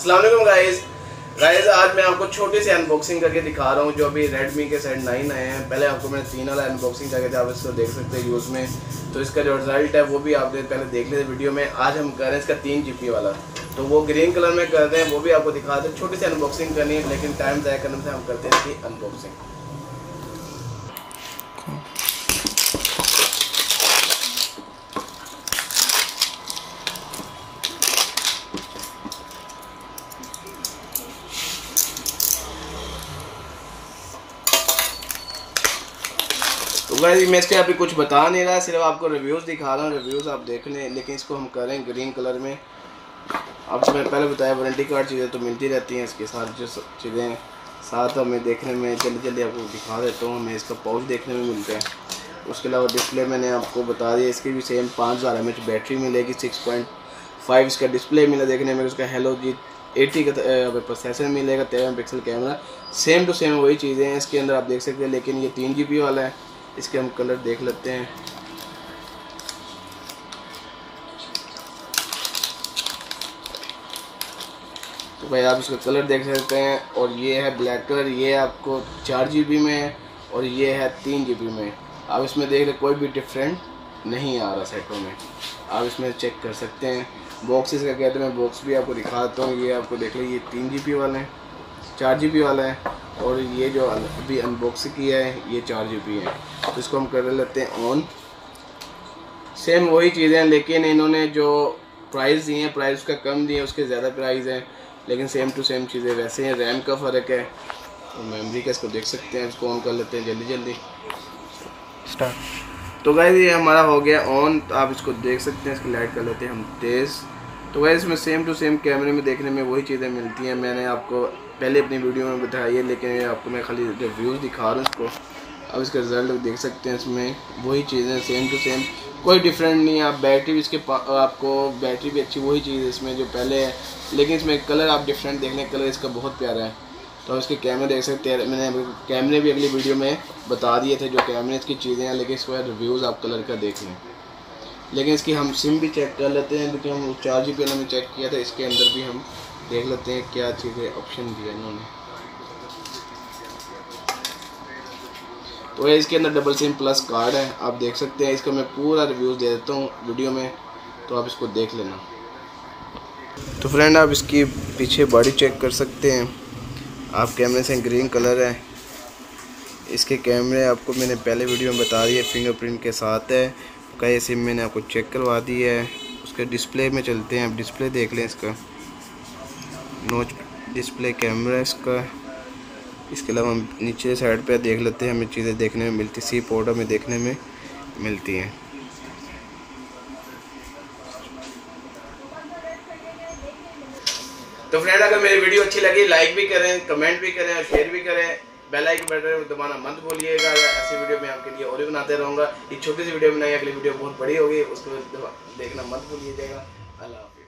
अस्सलाम वालेकुम गाइस, आज मैं आपको छोटी सी अनबॉक्सिंग करके दिखा रहा हूँ जो अभी Redmi के सेट 9 आए हैं। पहले आपको मैंने 3 वाला अनबॉक्सिंग करके आप इसको देख सकते हैं यूज़ में, तो इसका जो रिजल्ट है वो भी आपने पहले देख लिया वीडियो में। आज हम कर रहे हैं इसका 3 GB वाला, तो वो ग्रीन कलर में कर रहे हैं, वो भी आपको दिखाते हैं। छोटी सी अनबॉक्सिंग करनी है लेकिन टाइम ज़ाया करने से हम करते हैं इसकी अनबॉक्सिंग। तो गाइस मैं इसके अभी कुछ बता नहीं रहा, सिर्फ आपको रिव्यूज़ दिखा रहा हूँ। रिव्यूज़ आप देख लें, लेकिन इसको हम करें ग्रीन कलर में। अब मैं पहले बताया वारंटी कार्ड चीज़ें तो मिलती रहती हैं, इसके साथ जो चीज़ें साथ हमें देखने में जल्दी आपको दिखा देता हूँ। हमें इसका पाउच देखने में मिलता है। उसके अलावा डिस्प्ले मैंने आपको बता दिया, इसकी भी सेम 5000 mAh बैटरी मिलेगी। 6.5 इसका डिस्प्ले मिला देखने में। उसका Hello G80 का प्रोसेसर मिलेगा। 13 MP camera, same to same वही चीज़ें हैं इसके अंदर आप देख सकते हैं, लेकिन ये 3 GB वाला है। इसके हम कलर देख लेते हैं। तो भाई आप इसका कलर देख सकते हैं, और ये है ब्लैक कलर। ये आपको 4 GB में है और ये है 3 GB में। आप इसमें देख लें कोई भी डिफरेंट नहीं आ रहा सेटों में, आप इसमें चेक कर सकते हैं। बॉक्सेस का कहते हैं, मैं बॉक्स भी आपको दिखाता हूँ। ये आपको देख लें, ये 3 GB वाला है, 4 GB वाला है, और ये जो अभी अनबॉक्सिंग किया है ये 4 GB है। तो इसको हम कर लेते हैं ऑन। सेम वही चीज़ें हैं, लेकिन इन्होंने जो प्राइस दिए हैं प्राइस का कम दिए, उसके ज़्यादा प्राइस हैं, लेकिन सेम टू सेम चीज़ें वैसे हैं। रैम का फ़र्क है, तो मेमोरी का इसको देख सकते हैं। इसको ऑन कर लेते हैं जल्दी स्टार्ट। तो गाइस ये हमारा हो गया ऑन, तो आप इसको देख सकते हैं। इसकी लाइट कर लेते हैं हम तेज़। तो गाइस इसमें सेम टू सेम कैमरे में देखने में वही चीज़ें मिलती हैं। मैंने आपको पहले अपनी वीडियो में बताई है, लेकिन आपको मैं खाली रिव्यूज़ दिखा रहा हूँ इसको। अब इसका रिज़ल्ट देख सकते हैं, इसमें वही चीज़ें सेम टू सेम, कोई डिफरेंट नहीं है। आप बैटरी भी इसके आपको बैटरी भी अच्छी वही चीज़ है इसमें जो पहले है, लेकिन इसमें कलर आप डिफरेंट देख लें। कलर इसका बहुत प्यारा है। तो इसके कैमरे देख सकते हैं, मैंने कैमरे भी अगली वीडियो में बता दिए थे जो कैमरे इसकी चीज़ें हैं, लेकिन इसके बाद रिव्यूज़ आप कलर का देख लें। लेकिन इसकी हम सिम भी चेक कर लेते हैं, क्योंकि हम 4 GB वाला में चेक किया था। इसके अंदर भी हम देख लेते हैं क्या चीज़ें ऑप्शन दिया इन्होंने। तो इसके अंदर डबल सिम प्लस कार्ड है, आप देख सकते हैं। इसका मैं पूरा रिव्यूज़ दे देता हूँ वीडियो में, तो आप इसको देख लेना। तो फ्रेंड आप इसकी पीछे बॉडी चेक कर सकते हैं। आप कैमरे से ग्रीन कलर है। इसके कैमरे आपको मैंने पहले वीडियो में बता दिए, फिंगरप्रिंट के साथ है। कई सिम मैंने आपको चेक करवा दी है। उसके डिस्प्ले में चलते हैं, आप डिस्प्ले देख लें। इसका नोच डिस्प्ले कैमरा इसका। इसके अलावा हम नीचे साइड पे देख लेते हैं, हमें चीज़ें देखने में मिलती, सी पोर्ट हमें देखने में मिलती हैं। तो फ्रेंड अगर मेरी वीडियो अच्छी लगी लाइक भी करें, कमेंट भी करें और शेयर भी करें। बेल आइकन बटन दबाना मत भूलिएगा। ऐसी वीडियो मैं आपके लिए और भी बनाते रहूँगा। ये छोटी सी वीडियो बनाई, अगली वीडियो बहुत बड़ी होगी, उसको देखना मत भूलिएगा। अल्लाह।